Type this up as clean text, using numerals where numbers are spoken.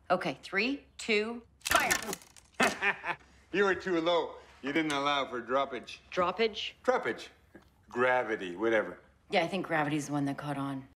Okay, 3, 2, fire. You were too low. You didn't allow for droppage. Droppage? Droppage. Gravity, whatever. Yeah, I think gravity's the one that caught on.